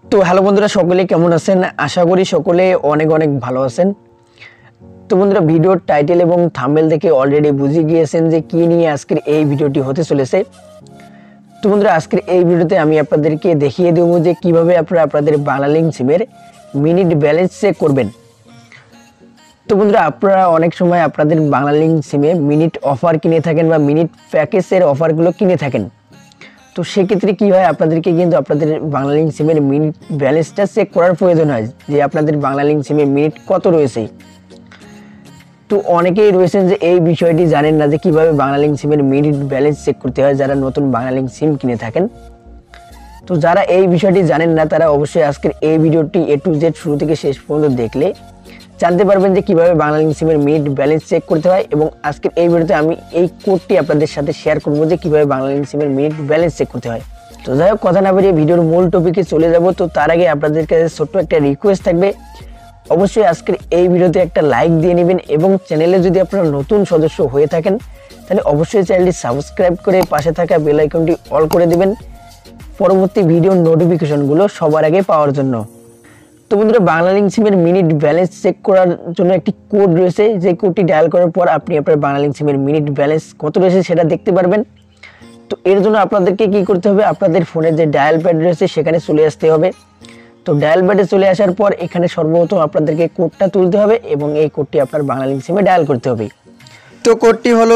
তো হ্যালো বন্ধুরা, সকলে কেমন আছেন? আশা করি সকলে অনেক অনেক ভালো আছেন। তো বন্ধুরা, ভিডিওর টাইটেল এবং থাম্বনেল দেখে অলরেডি বুঝে গিয়েছেন যে কি নিয়ে আজকের এই ভিডিওটি হতে চলেছে। তো বন্ধুরা, আজকের এই ভিডিওতে আমি আপনাদেরকে দেখিয়ে দেবো যে কিভাবে আপনারা আপনাদের বাংলালিংক সিমের মিনিট ব্যালেন্স চেক করবেন। তো বন্ধুরা, আপনারা অনেক সময় আপনাদের বাংলালিংক সিমে মিনিট অফার কিনে থাকেন বা মিনিট প্যাকেজের অফারগুলো কিনে থাকেন। তো সেক্ষেত্রে কী হয়, আপনাদেরকে কিন্তু আপনাদের বাংলালিংক সিমের মিনিট ব্যালেন্সটা চেক করার প্রয়োজন হয় যে আপনাদের বাংলালিংক সিমে মিনিট কত রয়েছে। তো অনেকেই রয়েছেন যে এই বিষয়টি জানেন না যে কীভাবে বাংলালিংক সিমের মিনিট ব্যালেন্স চেক করতে হয়, যারা নতুন বাংলালিংক সিম কিনে থাকেন। তো যারা এই বিষয়টি জানেন না তারা অবশ্যই আজকের এই ভিডিওটি A to Z শুরু থেকে শেষ পর্যন্ত দেখলে জানতে পারবেন যে কীভাবে বাংলালিংক সিমের মিনিট ব্যালেন্স চেক করতে হয়। এবং আজকের এই ভিডিওতে আমি এই কোডটি আপনাদের সাথে শেয়ার করবো যে কীভাবে বাংলালিংক সিমের মিনিট ব্যালেন্স চেক করতে হয়। তো যাই হোক, কথা না বেরিয়ে ভিডিওর মূল টপিকে চলে যাব। তো তার আগে আপনাদের কাছে ছোট্ট একটা রিকোয়েস্ট থাকবে, অবশ্যই আজকের এই ভিডিওতে একটা লাইক দিয়ে নেবেন এবং চ্যানেলে যদি আপনারা নতুন সদস্য হয়ে থাকেন তাহলে অবশ্যই চ্যানেলটি সাবস্ক্রাইব করে পাশে থাকা বেল আইকনটি অল করে দেবেন পরবর্তী ভিডিওর নোটিফিকেশনগুলো সবার আগে পাওয়ার জন্য। তো বন্ধুরা, বাংলালিংক সিমের মিনিট ব্যালেন্স চেক করার জন্য একটি কোড রয়েছে, যে কোডটি ডায়াল করার পর আপনি আপনার বাংলালিংক সিমের মিনিট ব্যালেন্স কত রয়েছে সেটা দেখতে পারবেন। তো এর জন্য আপনাদেরকে কি করতে হবে, আপনাদের ফোনে যে ডায়াল প্যাড রয়েছে সেখানে চলে আসতে হবে। তো ডায়াল প্যাডে চলে আসার পর এখানে সর্বপ্রথম আপনাদেরকে কোডটা তুলতে হবে এবং এই কোডটি আপনার বাংলালিংক সিমে ডায়াল করতে হবে। তো কোডটি হলো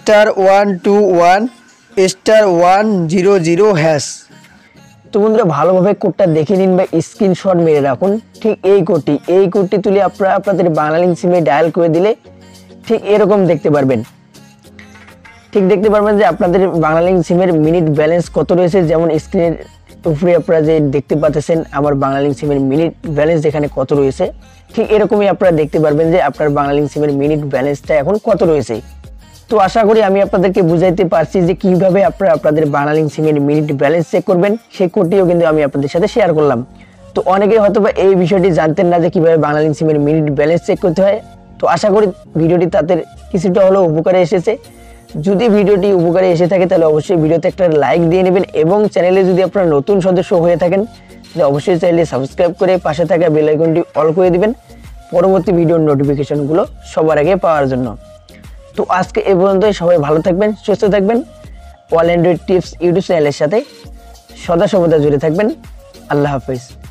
*121*100#। তো বন্ধুরা, ভালোভাবে কোডটা দেখে নিন বা স্ক্রিনশট মেরে রাখুন। ঠিক এই কোডটি তুলে আপনারা আপনাদের বাংলালিংক সিমে ডায়াল করে দিলে ঠিক এরকম দেখতে পারবেন। যে আপনাদের বাংলালিংক সিমের মিনিট ব্যালেন্স কত রয়েছে। যেমন স্ক্রিনের উপরে আপনারা যে দেখতে পাচ্ছেন আমার বাংলালিংক সিমের মিনিট ব্যালেন্স যেখানে কত রয়েছে, ঠিক এরকমই আপনারা দেখতে পারবেন যে আপনার বাংলালিংক সিমের মিনিট ব্যালেন্সটা এখন কত রয়েছে। তো আশা করি আমি আপনাদেরকে বুঝাইতে পারছি যে কিভাবে আপনারা আপনাদের বাংলালিংক সিমের মিনিট ব্যালেন্স চেক করবেন। সেই কোডটিও কিন্তু আমি আপনাদের সাথে শেয়ার করলাম। তো অনেকেই হয়তো বা এই বিষয়টি জানতেন না যে কিভাবে বাংলালিংক সিমের মিনিট ব্যালেন্স চেক করতে হয়। তো আশা করি ভিডিওটি তাদের কিছুটা হলেও উপকারে এসেছে। যদি ভিডিওটি উপকারে এসে থাকে তাহলে অবশ্যই ভিডিওতে একটা লাইক দিয়ে নেবেন এবং চ্যানেলে যদি আপনারা নতুন সদস্য হয়ে থাকেন তাহলে অবশ্যই চ্যানেলটি সাবস্ক্রাইব করে পাশে থাকা বেল আইকনটি অল করে দিবেন পরবর্তী ভিডিওর নোটিফিকেশনগুলো সবার আগে পাওয়ার জন্য। তো আজকে এই পর্যন্তই। সবাই ভালো থাকবেন, সুস্থ থাকবেন। অল অ্যান্ড্রয়েড টিপস ইউটিউব চ্যানেলের সাথে সদা সর্বদা জুড়ে থাকবেন। আল্লাহ হাফেজ।